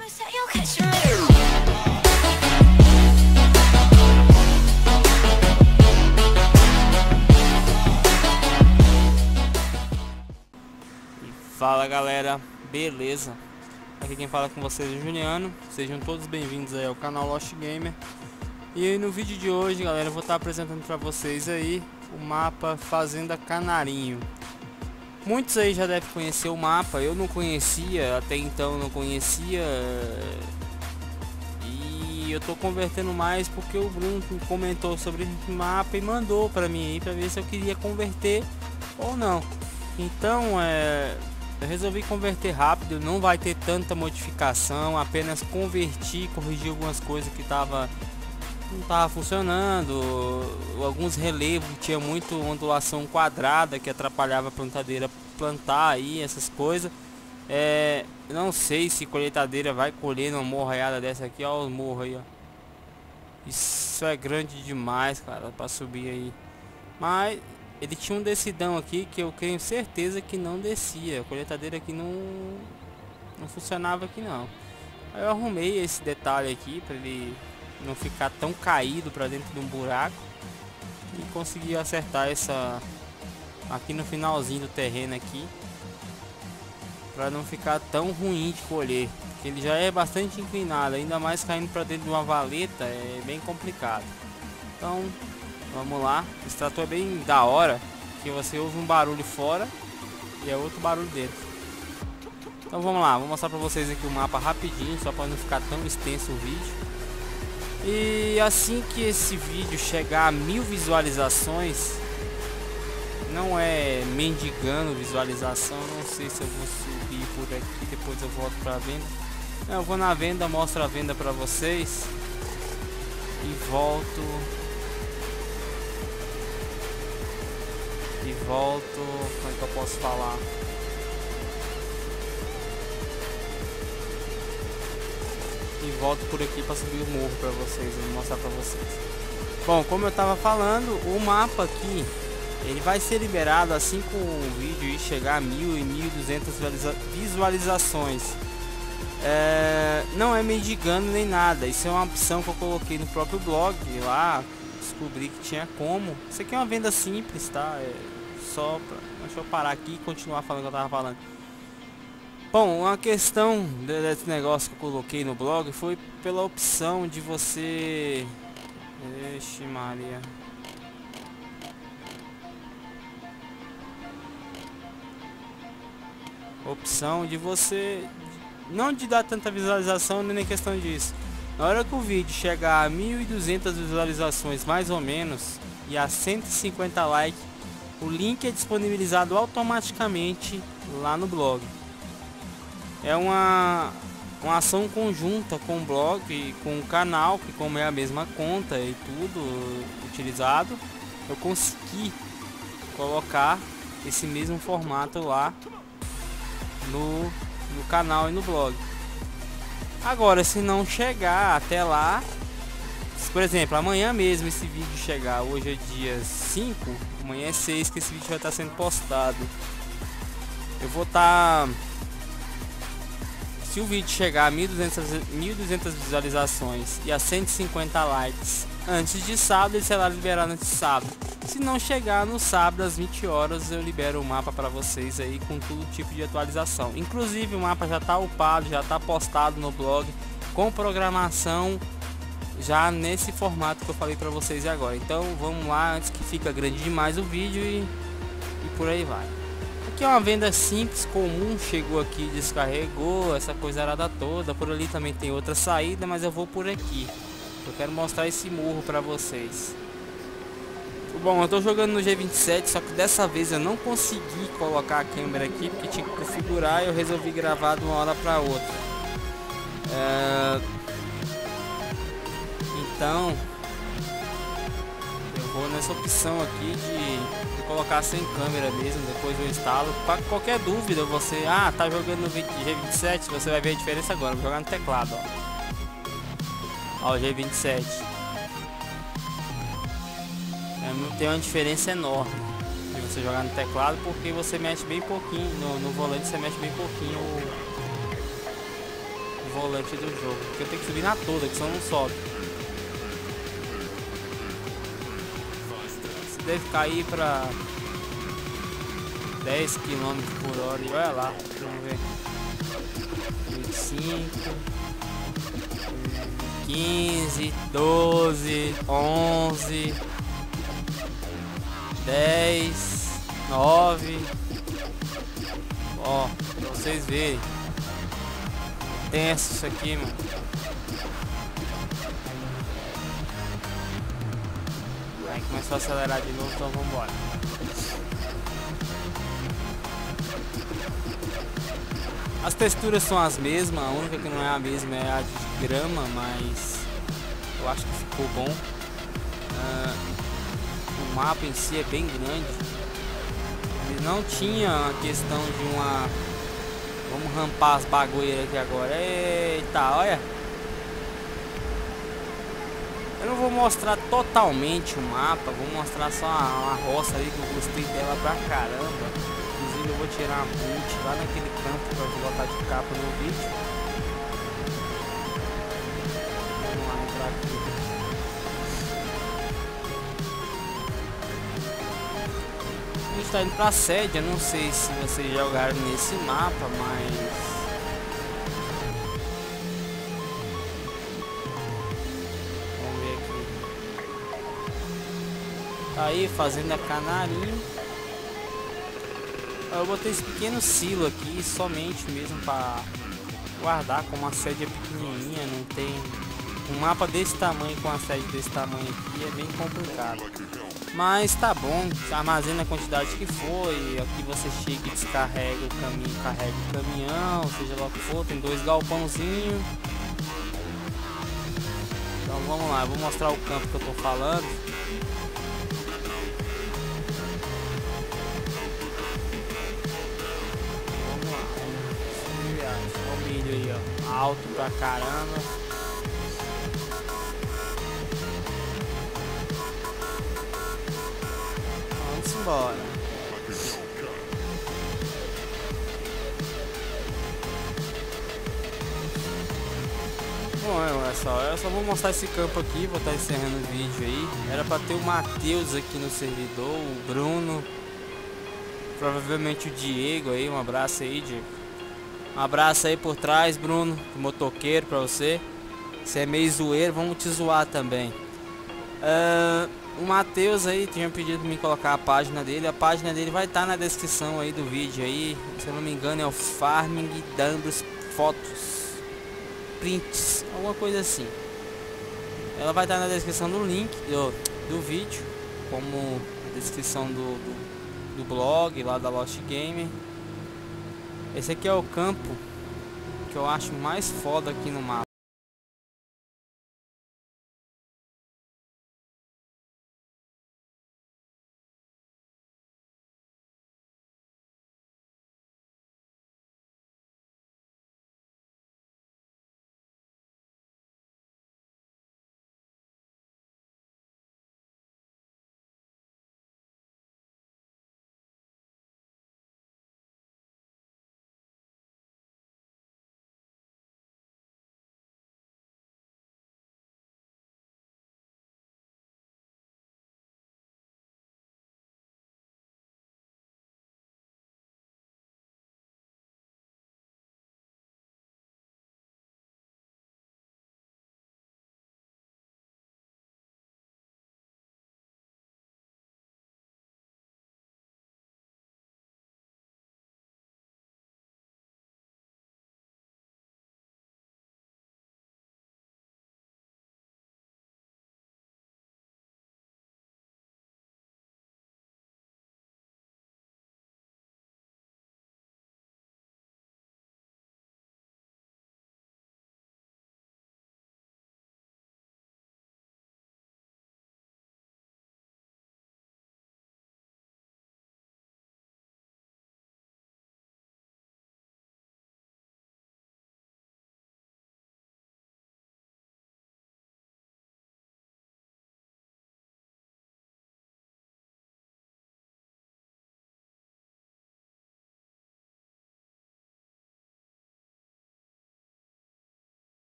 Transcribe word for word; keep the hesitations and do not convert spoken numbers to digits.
Fala galera, beleza? Aqui quem fala com vocês é o Juliano. Sejam todos bem-vindos aí ao canal Lost Gamer. E no vídeo de hoje, galera, eu vou estar apresentando para vocês aí o mapa Fazenda Canarinho. Muitos aí já devem conhecer o mapa, eu não conhecia, até então não conhecia. E eu tô convertendo mais porque o Bruno comentou sobre esse mapa e mandou para mim aí para ver se eu queria converter ou não. Então, é... eu resolvi converter rápido, não vai ter tanta modificação, apenas convertir, corrigir algumas coisas que tava não tava funcionando, alguns relevos, tinha muito ondulação quadrada que atrapalhava a plantadeira plantar aí, essas coisas. É, não sei se colheitadeira vai colher numa morraiada dessa aqui, ó, os morros aí, ó. Isso é grande demais, cara, para subir aí. Mas ele tinha um decidão aqui que eu tenho certeza que não descia. A colheitadeira aqui não não funcionava aqui não. Aí eu arrumei esse detalhe aqui para ele não ficar tão caído para dentro de um buraco e consegui acertar essa aqui no finalzinho do terreno aqui para não ficar tão ruim de colher. Porque ele já é bastante inclinado, ainda mais caindo para dentro de uma valeta é bem complicado. Então vamos lá, esse trator é bem da hora, que você ouve um barulho fora e é outro barulho dentro. Então vamos lá, vou mostrar para vocês aqui o mapa rapidinho, só para não ficar tão extenso o vídeo. E assim que esse vídeo chegar a mil visualizações, não é mendigando visualização, não sei se eu vou subir por aqui, depois eu volto para venda. Não, eu vou na venda, mostro a venda para vocês e volto. E volto, como é que eu posso falar? E volto por aqui para subir o morro para vocês, vou mostrar para vocês. Bom, como eu tava falando, o mapa aqui, ele vai ser liberado assim que o vídeo chegar a mil e mil e duzentas visualizações. É, não é mendigando nem nada, isso é uma opção que eu coloquei no próprio blog lá. Descobri que tinha como. Isso aqui é uma venda simples, tá? É só pra... Deixa eu parar aqui e continuar falando o que eu tava falando. Bom, uma questão desse negócio que eu coloquei no blog foi pela opção de você... Ixi Maria. Opção de você... Não de dar tanta visualização, nem questão disso. Na hora que o vídeo chegar a mil e duzentas visualizações mais ou menos e a cento e cinquenta likes, o link é disponibilizado automaticamente lá no blog. É uma, uma ação conjunta com o blog e com o canal, que como é a mesma conta e tudo utilizado, eu consegui colocar esse mesmo formato lá no, no canal e no blog. Agora, se não chegar até lá, por exemplo, amanhã mesmo esse vídeo chegar, hoje é dia cinco, amanhã é seis que esse vídeo vai estar sendo postado. Eu vou estar... Se o vídeo chegar a mil e duzentas visualizações e a cento e cinquenta likes antes de sábado, ele será liberado antes de sábado. Se não chegar no sábado às vinte horas, eu libero o mapa para vocês aí com todo tipo de atualização. Inclusive o mapa já está upado, já está postado no blog com programação já nesse formato que eu falei para vocês agora. Então vamos lá, antes que fica grande demais o vídeo e, e por aí vai. Aqui é uma venda simples, comum, chegou aqui, descarregou, essa coisa arada toda. Por ali também tem outra saída, mas eu vou por aqui. Eu quero mostrar esse morro para vocês. Bom, eu tô jogando no G vinte e sete, só que dessa vez eu não consegui colocar a câmera aqui porque tinha que configurar e eu resolvi gravar de uma hora para outra. É... Então eu vou nessa opção aqui de, de colocar sem câmera mesmo, depois eu instalo. Para qualquer dúvida, você ah, tá jogando no G vinte e sete, você vai ver a diferença agora. Vou jogar no teclado, ó. Ó, o G vinte e sete. É, tem uma diferença enorme de você jogar no teclado, porque você mexe bem pouquinho no, no volante, você mexe bem pouquinho o volante do jogo, porque eu tenho que subir na toda, que senão não sobe. Você deve cair pra dez quilômetros por hora, e olha lá, vamos ver. vinte e cinco, quinze, doze, onze, dez, nove. Ó, pra vocês verem. Tenso isso aqui, mano. Aí começou a acelerar de novo, então vamos embora. As texturas são as mesmas, a única que não é a mesma é a de grama, mas eu acho que ficou bom. Uh, o mapa em si é bem grande. Ele não tinha a questão de uma... Vamos rampar as bagoeiras aqui agora. Eita, olha. Eu não vou mostrar totalmente o mapa, vou mostrar só uma, uma roça ali que eu gostei dela pra caramba. Inclusive eu vou tirar uma boot lá naquele campo pra botar de capa no vídeo. Vamos lá entrar aqui. A gente tá indo pra sede, eu não sei se vocês jogaram nesse mapa, mas... Vamos ver aqui. Tá aí, fazenda Canarinho. Eu botei esse pequeno silo aqui somente mesmo para guardar, como a sede é pequenininha, não tem... Um mapa desse tamanho com a sede desse tamanho aqui é bem complicado. Mas tá bom, armazena a quantidade que for e aqui você chega e descarrega o caminho, carrega o caminhão, seja lá o que for, tem dois galpãozinhos. Então vamos lá, eu vou mostrar o campo que eu tô falando. Vamos lá, olha o milho aí, ó, alto pra caramba. Vamos embora. Bom, olha só, eu só vou mostrar esse campo aqui, vou estar encerrando o vídeo aí. Era para ter o Matheus aqui no servidor, o Bruno, provavelmente o Diego aí, um abraço aí, Diego. Um abraço aí por trás, Bruno, motoqueiro pra você. Você é meio zoeiro, vamos te zoar também. Uh, o Matheus aí tinha pedido pra me colocar a página dele. A página dele vai estar tá na descrição aí do vídeo aí. Se eu não me engano é o Farming Dambros Fotos Prints, alguma coisa assim. Ela vai estar tá na descrição do link do, do vídeo, como a descrição do, do, do blog lá da Lost Gamer. Esse aqui é o campo que eu acho mais foda aqui no mapa.